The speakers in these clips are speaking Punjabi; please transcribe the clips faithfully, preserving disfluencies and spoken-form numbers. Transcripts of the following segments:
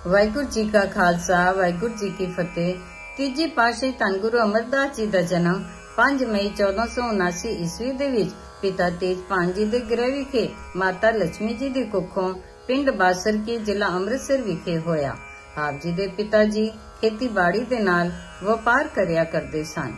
ਵਾਹਿਗੁਰੂ ਜੀ ਕਾ ਖਾਲਸਾ, ਵਾਹਿਗੁਰੂ ਜੀ ਕੀ ਫਤਿਹ। ਤੀਜੀ ਪਾਤਸ਼ਾਹੀ ਧੰਨ ਗੁਰੂ ਅਮਰਦਾਸ ਜੀ ਦਾ ਜਨਮ ਪੰਜ ਮਈ ਚੌਦਾਂ ਸੌ ਉਨਾਸੀ ਈਸਵੀ ਦੇ ਵਿੱਚ ਪਿਤਾ ਤੇਜਭਾਨ ਜੀ ਦੇ ਗ੍ਰਹਿ ਵਿਖੇ ਮਾਤਾ ਲక్ష్ਮੀ ਜੀ ਦੀ ਕੁੱਖੋਂ ਪਿੰਡ ਬਾਸਰ ਕੀ ਜ਼ਿਲ੍ਹਾ ਅੰਮ੍ਰਿਤਸਰ ਵਿਖੇ ਹੋਇਆ। ਆਪ ਜੀ ਦੇ ਪਿਤਾ ਜੀ ਖੇਤੀਬਾੜੀ ਦੇ ਨਾਲ ਵਪਾਰ ਕਰਿਆ ਕਰਦੇ ਸਨ।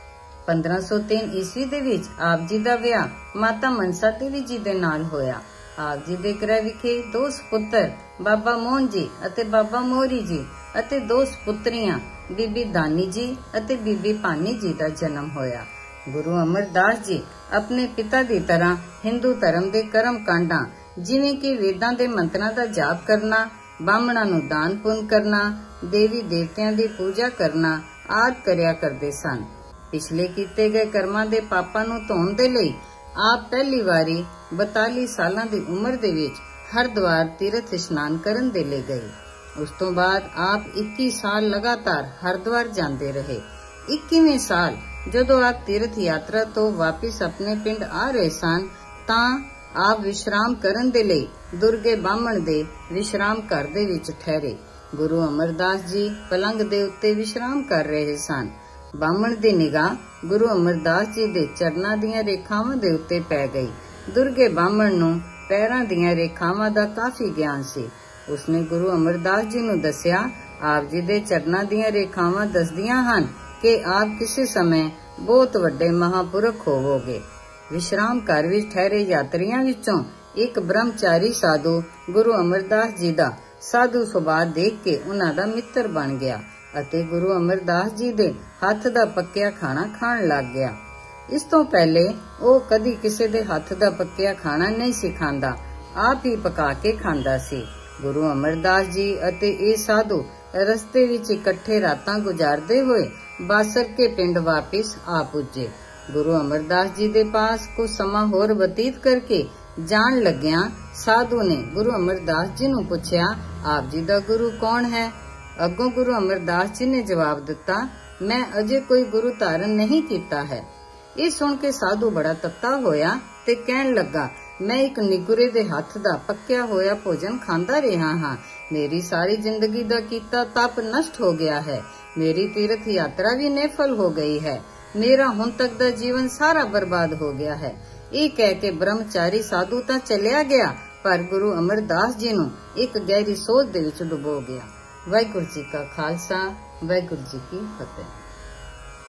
ਪੰਦਰਾਂ ਸੌ ਤਿੰਨ ਈਸਵੀ ਦੇ ਵਿੱਚ ਆਪ ਜੀ ਦਾ ਵਿਆਹ ਮਾਤਾ ਮਨਸਾ ਦੇਵੀ ਜੀ ਦੇ ਨਾਲ ਹੋਇਆ। ਆਪ ਜੀ ਦੇ ਗ੍ਰਹਿ ਵਿਖੇ ਦੋ ਸਪੁੱਤਰ ਬਾਬਾ ਮੋਹਨ ਜੀ ਅਤੇ ਬਾਬਾ ਮੋਹਰੀ ਜੀ ਅਤੇ ਦੋ ਸਪੁੱਤਰੀਆਂ ਬੀਬੀ ਦਾਨੀ ਜੀ ਅਤੇ ਬੀਬੀ ਭਾਨੀ ਜੀ ਦਾ ਜਨਮ ਹੋਇਆ। ਗੁਰੂ ਅਮਰਦਾਸ ਜੀ ਆਪਣੇ ਪਿਤਾ ਦੀ ਤਰ੍ਹਾਂ ਹਿੰਦੂ ਧਰਮ ਦੇ ਕਰਮ ਕਾਂਡਾਂ ਜਿਵੇਂ ਕਿ ਵੇਦਾਂ ਦੇ ਮੰਤਰਾਂ ਦਾ ਜਾਪ ਕਰਨਾ, ਬਾਹਮਣਾਂ ਨੂੰ ਦਾਨ ਪੁੰਨ ਕਰਨਾ, ਦੇਵੀ ਦੇਵਤਿਆਂ ਦੀ ਪੂਜਾ ਕਰਨਾ ਆਦਿ ਕਰਿਆ ਕਰਦੇ ਸਨ। ਪਿਛਲੇ ਕੀਤੇ ਗਏ ਕਰਮਾਂ ਦੇ ਪਾਪਾਂ ਨੂੰ ਧੋਣ ਦੇ ਲਈ ਆਪ ਪਹਿਲੀ ਵਾਰੀ ਬਤਾਲੀ ਸਾਲਾਂ ਦੀ ਉਮਰ ਦੇ ਵਿੱਚ ਹਰਿਦੁਆਰ ਤੀਰਥ ਇਸ਼ਨਾਨ ਕਰਨ ਦੇ ਲਈ ਗਏ। ਉਸ ਤੋਂ ਬਾਅਦ ਆਪ ਇੱਕੀ ਸਾਲ ਲਗਾਤਾਰ ਹਰਿਦੁਆਰ ਜਾਂਦੇ ਰਹੇ। ਇੱਕੀਵੇਂ ਸਾਲ ਜਦੋਂ ਆਪ ਤੀਰਥ ਯਾਤਰਾ ਤੋਂ ਵਾਪਿਸ ਆਪਣੇ ਪਿੰਡ ਆ ਰਹੇ ਸਨ ਤਾਂ ਆਪ ਵਿਸ਼ਰਾਮ ਕਰਨ ਦੇ ਲਈ ਦੁਰਗੇ ਬਾਹਮਣ ਦੇ ਵਿਸ਼ਰਾਮ ਘਰ ਦੇ ਵਿੱਚ ਠਹਿਰੇ। ਗੁਰੂ ਅਮਰਦਾਸ ਜੀ ਪਲੰਗ ਦੇ ਉੱਤੇ ਵਿਸ਼ਰਾਮ ਕਰ ਰਹੇ ਸਨ। ਬਾਹਮਣ ਦੀ ਨਿਗਾਹ ਗੁਰੂ ਅਮਰਦਾਸ ਜੀ ਦੇ ਚਰਨਾਂ ਦੀਆਂ ਰੇਖਾਵਾਂ ਦੇ ਉੱਤੇ ਪੈ ਗਈ। ਦੁਰਗੇ ਬਾਹਮਣ ਨੂੰ ਪੈਰਾਂ ਦੀਆਂ ਰੇਖਾਵਾਂ ਦਾ ਕਾਫੀ ਗਿਆਨ ਸੀ। ਉਸਨੇ ਗੁਰੂ ਅਮਰਦਾਸ ਜੀ ਨੂੰ ਦੱਸਿਆ, ਆਪ ਜੀ ਦੇ ਚਰਨਾਂ ਦੀਆਂ ਰੇਖਾਵਾਂ ਦੱਸਦੀਆਂ ਹਨ ਕਿ ਆਪ ਕਿਸੇ ਸਮੇਂ ਬਹੁਤ ਵੱਡੇ ਮਹਾਪੁਰਖ ਹੋਵੋਗੇ। ਵਿਸ਼ਰਾਮ ਘਰ ਵਿੱਚ ਠਹਿਰੇ ਯਾਤਰੀਆਂ ਵਿੱਚੋਂ ਇੱਕ ਬ੍ਰਹਮਚਾਰੀ ਸਾਧੂ ਗੁਰੂ ਅਮਰਦਾਸ ਜੀ ਦਾ ਸਾਧੂ ਸੁਭਾਅ ਦੇਖ ਕੇ ਉਹਨਾਂ ਦਾ ਮਿੱਤਰ ਬਣ ਗਿਆ ਅਤੇ ਗੁਰੂ ਅਮਰਦਾਸ ਜੀ ਦੇ ਹੱਥ ਦਾ ਪੱਕਿਆ ਖਾਣਾ ਖਾਣ ਲੱਗ ਗਿਆ। ਇਸ ਤੋਂ ਪਹਿਲੇ ਉਹ ਕਦੀ ਕਿਸੇ ਦੇ ਹੱਥ ਦਾ ਪੱਕਿਆ ਖਾਣਾ ਨਹੀਂ ਸੀ ਖਾਂਦਾ, ਆਪ ਹੀ ਪਕਾ ਕੇ ਖਾਂਦਾ ਸੀ। ਗੁਰੂ ਅਮਰਦਾਸ ਜੀ ਅਤੇ ਇਹ ਸਾਧੂ ਰਸਤੇ ਵਿੱਚ ਇਕੱਠੇ ਰਾਤਾਂ ਗੁਜ਼ਾਰਦੇ ਹੋਏ ਬਾਸਰ ਕੇ ਪਿੰਡ ਵਾਪਿਸ ਆ ਪੁੱਜੇ। ਗੁਰੂ ਅਮਰਦਾਸ ਜੀ ਦੇ ਪਾਸ ਕੁਝ ਸਮਾਂ ਹੋਰ ਬਤੀਤ ਕਰਕੇ ਜਾਣ ਲੱਗਿਆਂ ਸਾਧੂ ਨੇ ਗੁਰੂ ਅਮਰਦਾਸ ਜੀ ਨੂੰ ਪੁੱਛਿਆ, ਆਪ ਜੀ ਦਾ ਗੁਰੂ ਕੌਣ ਹੈ? ਅੱਗੋਂ ਗੁਰੂ ਅਮਰਦਾਸ ਜੀ ਨੇ ਜਵਾਬ ਦਿੱਤਾ, ਮੈਂ ਅਜੇ ਕੋਈ ਗੁਰੂ ਧਾਰਨ ਨਹੀਂ ਕੀਤਾ ਹੈ। ਇਹ ਸੁਣ ਕੇ ਸਾਧੂ ਬੜਾ ਤੱਤਾ ਹੋਇਆ ਤੇ ਕਹਿਣ ਲੱਗਾ, ਮੈਂ ਇੱਕ ਨਿਗੁਰੇ ਦੇ ਹੱਥ ਦਾ ਪੱਕਿਆ ਹੋਇਆ ਭੋਜਨ ਖਾਂਦਾ ਰਿਹਾ ਹਾਂ। ਮੇਰੀ ਸਾਰੀ ਜ਼ਿੰਦਗੀ ਦਾ ਕੀਤਾ ਤਪ ਨਸ਼ਟ ਹੋ ਗਿਆ ਹੈ। ਮੇਰੀ ਤੀਰਥ ਯਾਤਰਾ ਵੀ ਨਿਫਲ ਹੋ ਗਈ ਹੈ। ਮੇਰਾ ਹੁਣ ਤੱਕ ਦਾ ਜੀਵਨ ਸਾਰਾ ਬਰਬਾਦ ਹੋ ਗਿਆ ਹੈ। ਇਹ ਕਹਿ ਕੇ ਬ੍ਰਹਮਚਾਰੀ ਸਾਧੂ ਤਾਂ ਚਲਿਆ ਗਿਆ, ਪਰ ਗੁਰੂ ਅਮਰਦਾਸ ਜੀ ਨੂੰ ਇੱਕ ਗਹਿਰੀ ਸੋਚ ਦੇ ਵਿੱਚ ਡੁਬੋ ਗਿਆ। ਵਾਹਿਗੁਰੂ ਜੀ ਕਾ ਖਾਲਸਾ, ਵਾਹਿਗੁਰੂ ਜੀ ਕੀ ਫਤਿਹ।